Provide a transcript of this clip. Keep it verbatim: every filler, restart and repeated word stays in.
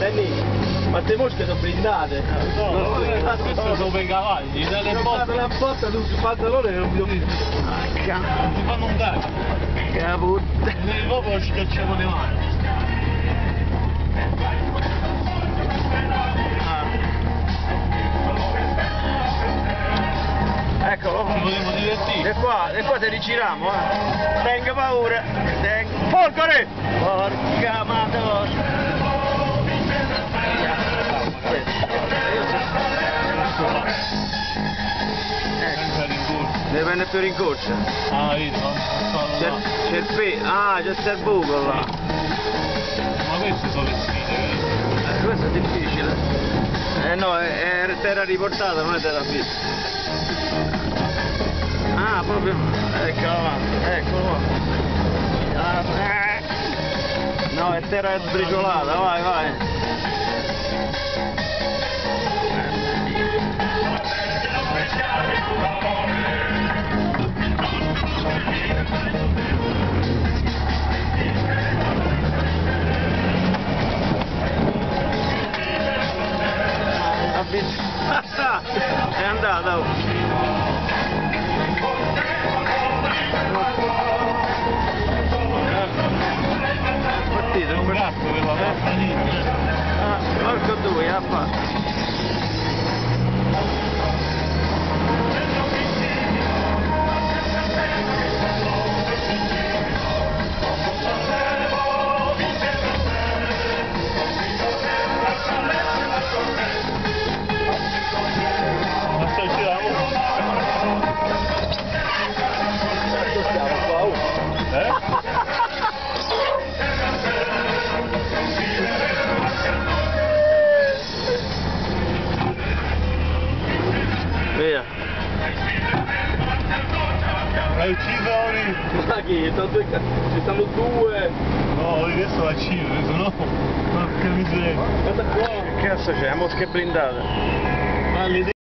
Lenny, ma te mosche sono blindate? No, no, queste sono per cavalli, dalle botte. La botta sul pantalone non mi Non ti fanno un cazzo. che puttana. Devi proprio schiacciamo le mani. Eccolo. Ci potremmo divertire. E qua, e qua te rigiriamo, eh. Tenga paura. Tenga. Folgore! Porca madonna. Deve prendere più rincorsa. Ah, vedi, C'è c'è il pe... Ah, c'è il buco là. Ma queste sono le sfide, Eh, questo è difficile. Eh no, è, è terra riportata, non è terra fissa. Ah, proprio. Eccolo là, eccolo là. Ah, eh. No, è terra sbriciolata, vai, vai. È andata, oh. Partito, è un gatto che va a salire. Ah, porco due, ha fatto. Via. Hai ucciso Ori? Ma chi? Ci stanno due. No, adesso la cifra, se no. Porca miseria. Guarda qua. Che cazzo c'è? La mosca blindata. Ma le